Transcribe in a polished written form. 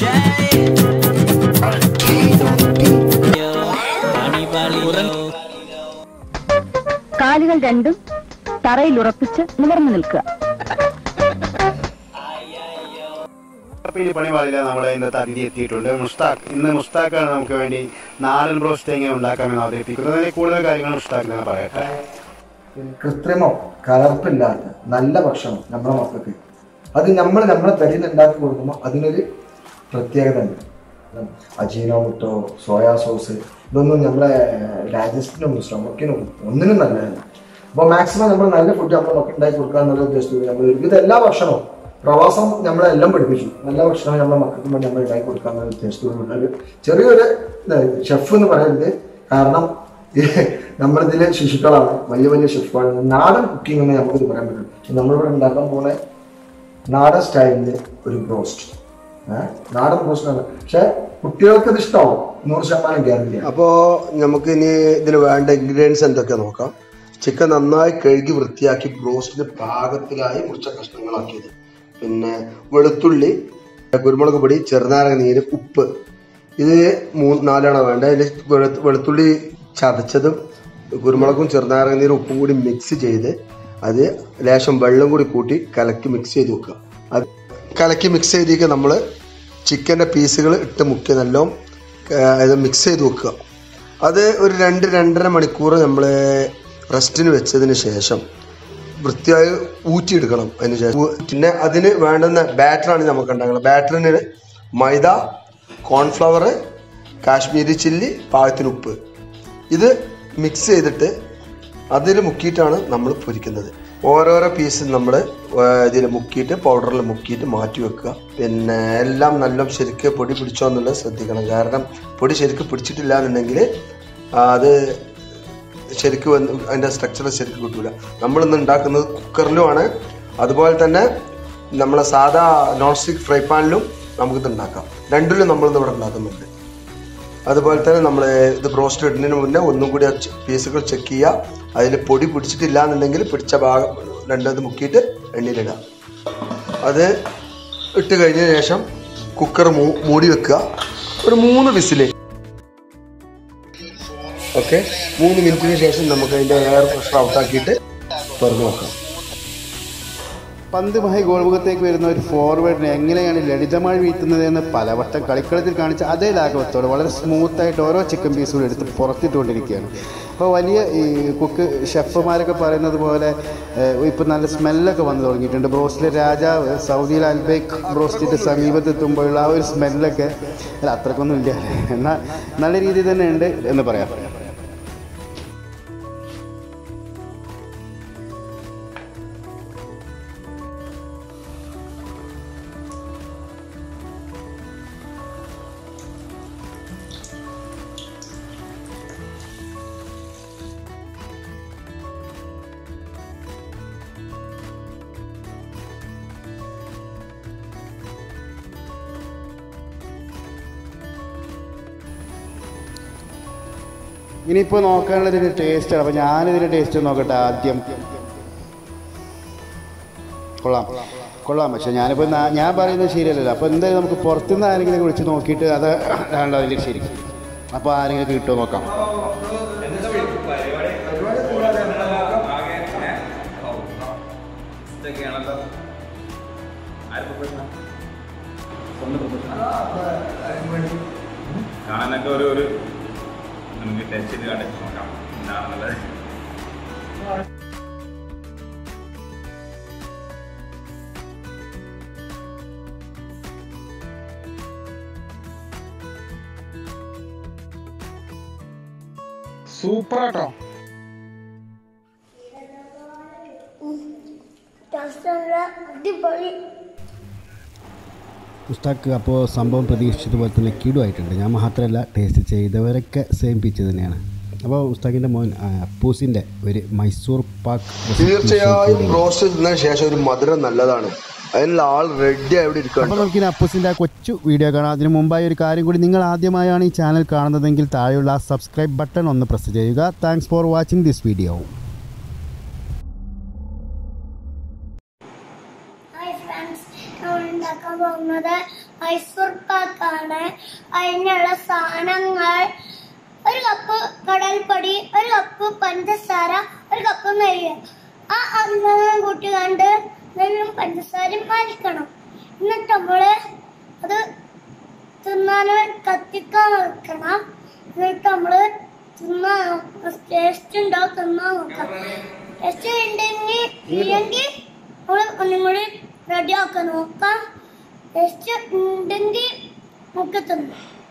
കാലുകൾ രണ്ടും തറയിൽ ഉറപ്പിച്ച് നിവർന്നു നിൽക്കുക. പണിപാടില്ല. നമ്മളെ ഇന്നത്തെ അതിഥി എത്തിയിട്ടുണ്ട് മുസ്താഖ്. ഇന്ന് മുസ്താഖാണ് നമുക്ക് വേണ്ടി നാടൻ ബ്രോസ്റ്റ് എങ്ങനെ ഉണ്ടാക്കാമെന്ന് അവതരിപ്പിക്കുന്നത്. അതിന് കൂടുതൽ കാര്യങ്ങൾ മുസ്താഖ് തന്നെ പറയട്ടെ. കൃത്രിമോ കലർപ്പില്ലാത്ത നല്ല ഭക്ഷണം നമ്മുടെ മക്കൾക്ക് അത് നമ്മളെ തടിയിൽ നിന്ന് ഉണ്ടാക്കി കൊടുക്കുമ്പോൾ അതിനൊരു പ്രത്യേകത ഉണ്ട്. അജീനോമുട്ടോ സോയാ സോസ് ഇതൊന്നും നമ്മളെ ഡൈജസ്റ്റിനും സ്റ്റൊമക്കിനും ഒന്നിനും നല്ലതല്ല. അപ്പോൾ മാക്സിമം നമ്മൾ നല്ല ഫുഡ് നമ്മുടെ മക്കൾ ഉണ്ടാക്കി കൊടുക്കുക എന്നുള്ള ഉദ്ദേശത്തോടെ നമ്മൾ ഒരുവിധം എല്ലാ ഭക്ഷണവും പ്രവാസം നമ്മളെല്ലാം പഠിപ്പിച്ചു. നല്ല ഭക്ഷണം നമ്മുടെ മക്കൾക്ക് വേണ്ടി നമ്മൾ ഉണ്ടാക്കി കൊടുക്കുക എന്നുള്ള ഉദ്ദേശത്തോടുള്ള ചെറിയൊരു ഷെഫ് എന്ന് പറയുന്നത്. കാരണം നമ്മളിതിലെ ശിശുക്കളാണ്, വലിയ വലിയ ഷെഫാണ്. നാടൻ കുക്കിംഗ് എന്ന് നമുക്കിത് പറയാൻ പറ്റും. നമ്മളിവിടെ ഉണ്ടാക്കാൻ പോകുന്ന നാടൻ സ്റ്റൈലില് ഒരു ബ്രോസ്റ്റ്, നാടൻ ബ്രോസ്റ്റ് ആണ്. പക്ഷെ കുട്ടികൾക്ക് ഇത് ഇഷ്ടമാവും, 100% ഗ്യാരണ്ടി. അപ്പോൾ നമുക്ക് ഇനി ഇതിന് വേണ്ട ഇൻഗ്രീഡിയൻസ് എന്തൊക്കെ നോക്കാം. ചിക്കൻ നന്നായി കഴുകി വൃത്തിയാക്കി ബ്രോസ്റ്റിന് പാകത്തിലായി മുറിച്ച കഷ്ണങ്ങളാക്കിയത്, പിന്നെ വെളുത്തുള്ളി, കുരുമുളക് പൊടി, ചെറുനാരങ്ങ നീര്, ഉപ്പ്. ഇത് 4 വേണ്ട. അതിൽ വെളുത്തുള്ളി ചതച്ചതും കുരുമുളകും ചെറുനാരങ്ങ നീരും ഉപ്പും കൂടി മിക്സ് ചെയ്ത് അത് ലേശം വെള്ളം കൂടി കൂട്ടി കലക്കി മിക്സ് ചെയ്ത് വെക്കുക. അത് കലക്കി മിക്സ് ചെയ്തിട്ട് നമ്മൾ ചിക്കൻ്റെ പീസുകൾ ഇട്ട് മുക്കി നല്ലോണം ഇത് മിക്സ് ചെയ്ത് വെക്കുക. അത് ഒരു 2-2.5 മണിക്കൂർ നമ്മൾ റെസ്റ്റിന് വെച്ചതിന് ശേഷം വൃത്തിയായി ഊറ്റിയെടുക്കണം. അതിന് ശേഷം പിന്നെ അതിന് വേണ്ടുന്ന ബാറ്ററാണ് നമുക്ക് ഉണ്ടാക്കുന്നത്. ബാറ്ററിന് മൈദ, കോൺഫ്ലവർ, കാശ്മീരി ചില്ലി, പാകത്തിന് ഉപ്പ്, ഇത് മിക്സ് ചെയ്തിട്ട് അതിൽ മുക്കിയിട്ടാണ് നമ്മൾ പൊരിക്കുന്നത്. ഓരോരോ പീസ് നമ്മൾ ഇതിൽ മുക്കിയിട്ട് പൗഡറിൽ മുക്കിയിട്ട് മാറ്റി വെക്കുക. പിന്നെ എല്ലാം നല്ല ശരിക്ക് പൊടി പിടിച്ചോ എന്നുള്ളത് ശ്രദ്ധിക്കണം. കാരണം പൊടി ശരിക്ക് പിടിച്ചിട്ടില്ല എന്നുണ്ടെങ്കിൽ അത് ശരിക്കും അതിൻ്റെ സ്ട്രക്ചർ ശരിക്കും കിട്ടില്ല. നമ്മളിന്ന് ഉണ്ടാക്കുന്നത് കുക്കറിലുമാണ്. അതുപോലെ തന്നെ നമ്മളെ സാധാ നോൺ സ്റ്റിക്ക് ഫ്രൈ പാനിലും നമുക്കിത് ഉണ്ടാക്കാം. രണ്ടിലും നമ്മളിന്ന് ഇവിടെ ഉണ്ടാക്കുന്നുണ്ട്. അതുപോലെ തന്നെ നമ്മൾ ഇത് ബ്രോസ്റ്റ് ഇടുന്നതിന് മുന്നേ ഒന്നും കൂടി പീസുകൾ ചെക്ക് ചെയ്യുക. അതിൽ പൊടി പിടിച്ചിട്ടില്ല എന്നുണ്ടെങ്കിൽ പിടിച്ച ഭാഗം രണ്ടത് മുക്കിയിട്ട് എണ്ണയിലിടുക. അത് ഇട്ട് കഴിഞ്ഞ ശേഷം കുക്കർ മൂടി വെക്കുക. ഒരു 3 വിസില്. ഓക്കെ, 3 മിനിറ്റിന് ശേഷം നമുക്ക് അതിൻ്റെ എയർ പ്രഷർ ഔട്ടാക്കിയിട്ട് തുറന്നു നോക്കാം. പന്തുമായി ഗോൾമുഖത്തേക്ക് വരുന്ന ഒരു ഫോർവേഡിനെ എങ്ങനെയാണ് ലളിതമായി വീഴ്ത്തുന്നത് എന്ന് പലവട്ടം കളിക്കളത്തിൽ കാണിച്ച അതേ ലാഘവത്തോടെ വളരെ സ്മൂത്തായിട്ട് ഓരോ ചിക്കൻ പീസുകൾ എടുത്ത് പുറത്തിട്ടുകൊണ്ടിരിക്കുകയാണ്. അപ്പോൾ വലിയ ഈ കുക്ക് ഷെഫുമാരൊക്കെ പറയുന്നത് പോലെ ഇപ്പോൾ നല്ല സ്മെല്ലൊക്കെ വന്നു തുടങ്ങിയിട്ടുണ്ട്. ബ്രോസ്റ്റിലെ രാജാവ് സൗദിയിലെ അൽബേക്ക് ബ്രോസ്റ്റിൻ്റെ സമീപത്തെത്തുമ്പോഴുള്ള ആ ഒരു സ്മെല്ലൊക്കെ അത്രക്കൊന്നും ഇല്ല, എന്നാൽ നല്ല രീതിയിൽ തന്നെ ഉണ്ട് എന്ന് പറയാം. ഇനിയിപ്പോൾ നോക്കാനുള്ളത് ഇതിൻ്റെ ടേസ്റ്റാണ്. അപ്പോൾ ഞാനിതിൻ്റെ ടേസ്റ്റ് നോക്കട്ടെ ആദ്യം. കൊള്ളാം. പക്ഷേ ഞാനിപ്പോൾ ഞാൻ പറയുന്നത് ശരിയല്ലല്ലോ. അപ്പോൾ എന്തായാലും നമുക്ക് പുറത്തുനിന്ന് ആരെങ്കിലും വിളിച്ച് നോക്കിയിട്ട് അത് ആണല്ലോ അതിൻ്റെ ശരി. അപ്പോൾ ആരെങ്കിലും കിട്ടുമോ നോക്കാം. കാണാനൊക്കെ ഒരു നമുക്ക് ടെസ്റ്റ് ചെയ്ത് കണ്ടിട്ട് നോക്കാം എന്താണെന്നുള്ളത്. സൂപ്പറാട്ടോ. ഉസ്താക്ക് അപ്പോൾ സംഭവം പ്രതീക്ഷിച്ചതുപോലെ തന്നെ കിടുവായിട്ടുണ്ട്. ഞാൻ മാത്രമല്ല ടേസ്റ്റ് ചെയ്തവരൊക്കെ സെയിം പിച്ച് തന്നെയാണ്. അപ്പോൾ ഉസ്താക്കിൻ്റെ മോൻ അപ്പൂസിൻ്റെ ഒരു മൈസൂർ പാക്ക് തീർച്ചയായും ബ്രോസ്റ്റ് തിന്നതിന് ശേഷം ഒരു മധുരം നല്ലതാണ്. അതിനുള്ള ആൾ റെഡി ആയി ഇരിക്കുകയാണ്. അപ്പോൾ നമുക്കിനി അപ്പൂസിൻ്റെ ആ കൊച്ചു വീഡിയോ കാണാം. അതിന് മുമ്പായി ഒരു കാര്യം കൂടി, നിങ്ങൾ ആദ്യമായാണ് ഈ ചാനൽ കാണുന്നതെങ്കിൽ താഴെയുള്ള ആ സബ്സ്ക്രൈബ് ബട്ടൺ ഒന്ന് പ്രസ് ചെയ്യുക. Thanks for watching this video. Mysore pak കഴിഞ്ഞുള്ള സാധനങ്ങൾ: 1 കപ്പ് കടൽപ്പൊടി, 1 കപ്പ് പഞ്ചസാര, 1 കപ്പ് നെയ്യ്. ആ അന്നം കൂട്ടി കണ്ട് നെല്ലും പഞ്ചസാരയും അരിക്കണം. എന്നിട്ട് നമ്മള് അത് തിന്നാന് കത്തിക്കാൻ വെക്കണം. എന്നിട്ട് നമ്മള് തിന്നാൻ ടേസ്റ്റ് ഉണ്ടോ തിന്നാൻ നോക്കാം. ടേസ്റ്റ് ഉണ്ടെങ്കിൽ ഇല്ലെങ്കിൽ നമ്മള് ഒന്നും കൂടി റെഡി ആക്കാൻ നോക്കാം. ടേസ്റ്റ് ഉണ്ടെങ്കിൽ നമുക്ക് തിന്നാം.